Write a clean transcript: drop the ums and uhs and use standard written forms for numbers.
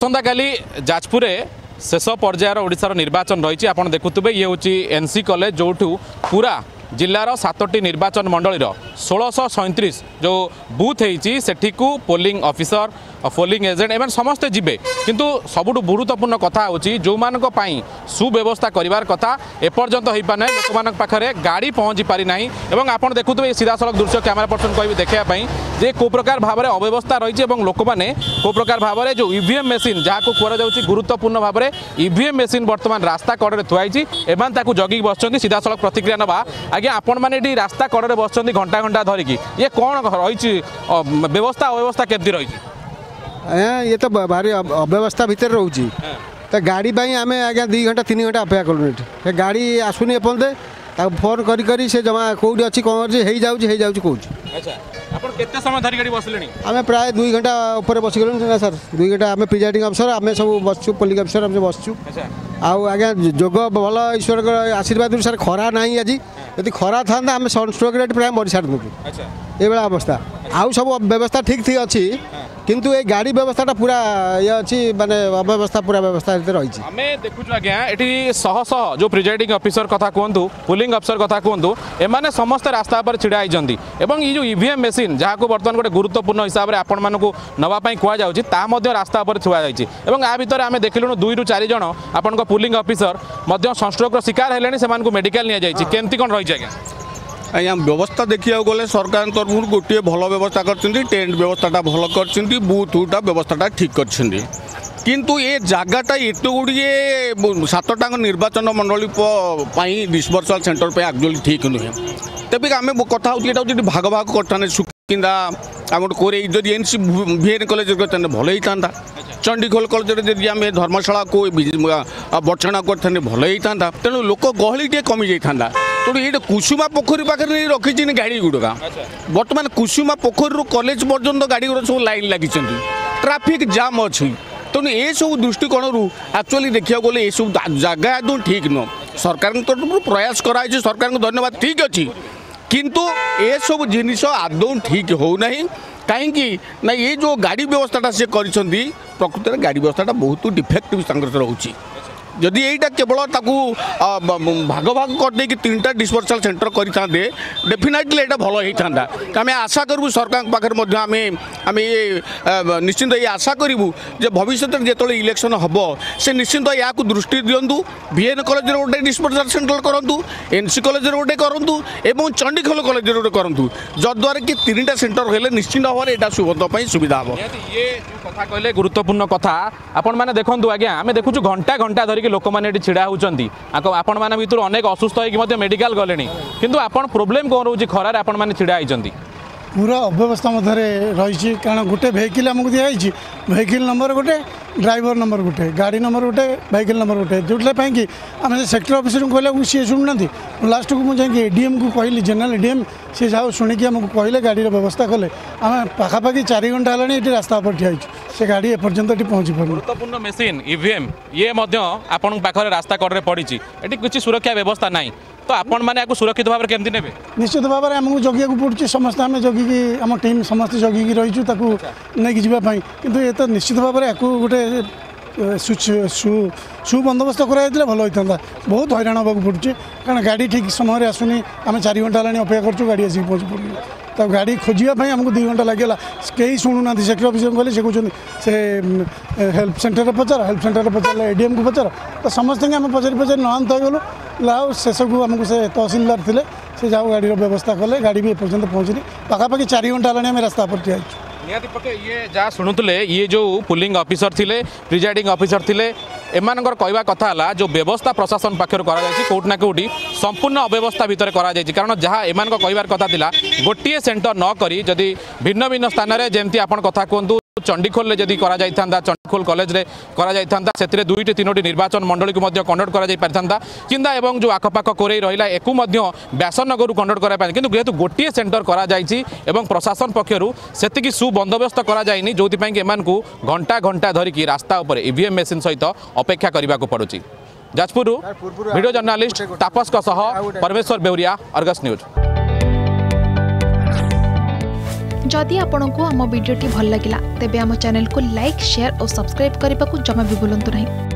आसंताकाली जाजपुर शेष पर्यायर ओडिशार निर्वाचन रही आप देखुवे ये हूँ एनसी कॉलेज जो पूरा जिलार 7टी निर्वाचन मंडलीर 1637 जो बूथ होती पोलिंग ऑफिसर पोलिंग एजेंट एवं समस्ते जीवे किंतु सबुठ गुरुत्वपूर्ण कथा हूँ जो मानी सुव्यवस्था करार कथा एपर्यंत हो पारे लोक पाखे गाड़ी पहुँची पारि ना एवं आपड़ देखुए सीधा सड़क दृश्य कैमेरा पर्सन कह देखापी जे को प्रकार भाव में अव्यवस्था रही लोक मैंने को प्रकार भाव में जो ईवीएम मेसीन जहाँ को कहुच्छी गुरुत्वपूर्ण भाव में ईवीएम मेसीन बर्तमान रास्ता कड़े थुआई एवं जगिक बस सीधा सड़क प्रतिक्रिया नवा आज्ञा आपण मैंने रास्ता कड़े बस घंटा घंटा धरिकी ये कौन रही व्यवस्था अव्यवस्था केमती रही ये तो भारी अव्यवस्था भितर रोचे तो गाड़ी आम आज्ञा 2 घंटा 3 घंटा अपेक्षा करूँ गाड़ी आसुनी एपर्यंत फोन करी से जमा कौटी अच्छी कौन अच्छी कौन समय धरी गाड़ी बसले आम प्राय 2 घंटा ऊपर बस गलु ना सर 2 घंटा आम प्रिजाइडिंग अफसर आम सब बसचु पोलिंग अफसर आम बसचु आज्ञा जोग भल ईश्वर आशीर्वाद सर खरा ना आज यदि खरा था आम सनस्ट्रोक रेट प्राय मरी सारी ये अवस्था आउ सब व्यवस्था ठीक थी अच्छी किंतु ये गाड़ी व्यवस्था पूरा ये अच्छी माने अव्यवस्था पूरा व्यवस्था रही आम देखु आज्ञा ये शह शह जो प्रिजाइडिंग अफिसर कथा कहतु पोलिंग अफिसर कथा कहतु एमाने समस्ते रास्ता पर छिड़ा होती ये जो ईवीएम मेसीन जहाँ को बर्तमान गोटे गुरुत्वपूर्ण हिसाब से आपण मानक नापी कहुच्छी रास्ता पर थुआ जाइए आ भितर आम देखिलुणु 2 ରୁ 4 जन आपण पोलिंग अफिसर सनस्ट्रोक शिकार हेले से मेडिकल नि केमती कौन रही आज्ञा आज्ञा व्यवस्था देखा गले सरकार तरफ गोटे भल व्यवस्था कर टेंट व्यवस्था भल कर बूथटा व्यवस्था ठीक कर किंतु ये जगटा एत गुड़िए 7टा निर्वाचन मंडली डिस्पर्सल सेंटर पे एक्चुअली ठीक नुहे तेज आम कथा भाग भाग करते सुकिंदा आम कोरे जदि एनसी वीएन कॉलेज भल होता चंडीखोल कॉलेज जब आम धर्मशाला को बर्षणा करते भल होता तेणु लोक गहली टे कमी जाता तेणु ये कुसुमा पोखरी पाखे रखी गाड़ी गुड़का बर्तमान कुसुमा पोखरी कॉलेज पर्यंत गाड़ी गुड़ा सब लाइन लगी ट्राफिक जाम अच्छी तेणु ये सब दृष्टिकोण एक्चुअली देखा गले ये सब जगह एकदम ठीक न सरकार तरफ प्रयास कराई सरकार को धन्यवाद ठीक अच्छी किंतु ये सब जिनिस आदौ ठीक होना कहीं ना ये जो गाड़ी व्यवस्था से प्रकृत गाड़ी व्यवस्था बहुत डिफेक्टिव रोचे जदि यहीटा केवल भाग भाग करदे 3टा डिस्पर्सल सेंटर करते डेफिनेटली यहाँ भल होता आम आशा करूँ सरकार पाखे आम ये निश्चिंत ये आशा करूँ भविष्य जो इलेक्शन हम से निश्चिंत या दृष्टि दिंतु वीएन कॉलेज गोटे डिस्पर्सल सेंटर करूँ एनसी कॉलेज गोटे करूँ और चंडीखोल कॉलेज गोटे करूँ जद्वारा कि 3टा सेंटर हेल्ले निश्चिंत भाव में यहाँ सुबंध सुविधा हम ये कथा कहले गुरुत्वपूर्ण कथा आपण मैंने देखु आज्ञा आम देखु घंटा घंटा धरिकी लोक मैंने छिड़ा होती आपण मान भर अनेक असुस्थ होगी मेडिकल गले किंतु आपण प्रोब्लेम कौन रोचे खरार आपण मैंने छिड़ा होती पूरा अव्यवस्था मध्य रही कारण गोटे वेहिकल आमको दिखाई वेहिकल नंबर गोटे ड्राइवर नंबर गोटे गाड़ी नंबर गोटे वेहिकल नंबर गोटे जोटाई कि आम सेक्टर ऑफिसर को कहले सी शुणुना लास्ट को मुझे एडीएम को कहली जनरल एडीएम सी जाओ शुणिकी आमको कहले गाड़ी व्यवस्था कले आम पाखापाखि 4 घंटा है ये रास्ता पर ठिया से गाड़ी एपर्यंत पहुँची पार गुरुत्वपूर्ण मेसीन ईवीएम ये आपण पाखे रास्ता कड़े पड़ी ये किसी सुरक्षा व्यवस्था ना तो आपण मैंने सुरक्षित भाव में केमती ने निश्चित भाव में आमको जगिया पड़े समस्त आम जगिकी आम टीम समस्त जगिकी रहीचु नहीं जावाई किंतु ये तो निश्चित भाव में गोटे सुबंदोबस्त कराई भल होता बहुत हैरान हाँ पड़े कारण गाड़ी ठीक समय आसुनी आम 4 घंटा है अपेक्षा करूँ गाड़ी आसिक पहुँच पड़े तो गाड़ी खोजापी आमको 2 घंटा लगे कहीं शुणुना सेक्टर ऑफिसर कहले से कहते से हेल्प सेंटर पचार हेल्प सेंटर पचार एडीएम को पचार तो समस्त आम पचारि नहांत गलु लाउ शेष को आमको से तहसीलदार थे से जाओ गाड़ी व्यवस्था कले गाड़ी भी एपर्यंत पहुँचनी पाखापाखि 4 घंटा है आम रास्ता पर ठिया निहाती पके ये जहाँ शुणुले ये जो पोलिंग ऑफिसर थिले प्रिजाइडिंग ऑफिसर थिले एमानकर कहवा कथा है जो व्यवस्था प्रशासन पाखर कौटना कौटी संपूर्ण अव्यवस्था भितर कारण जहाँ एमान कहबार कथा थिला गोटे सेंटर न करी जदि भिन्न भिन्न स्थान में जमती आपण कथा कहतु चंडीखोल जदि चंडीखोल कॉलेज रे करा जाइथांदा सेतिरे 2 टी 3 टी निर्वाचन मंडली को मध्य कंडक्ट करा जाई पारथांदा किंदा एवं जो आखपाख कोरे रहिला एकु मध्य व्यासनगर कंडक्ट करा पाए किंतु जेहेतु गोटे सेंटर करा जाइछि एवं प्रशासन पक्षरु सेतिकी सुबंदोबस्त करा जाइनी जोति पई एमान को घंटा घंटा धरिकी रास्ता ऊपर ईवीएम मेसिन सहित अपेक्षा करबा को पड़ुछि। जाजपुर वीडियो जर्नलिस्ट तापस का सह परमेश्वर बेउरिया, अर्गस न्यूज। जदि आपंक आम भिडी भल लगा तेब आम चैनल को लाइक शेयर और सब्सक्राइब करने को जमा भी भूलु नहीं।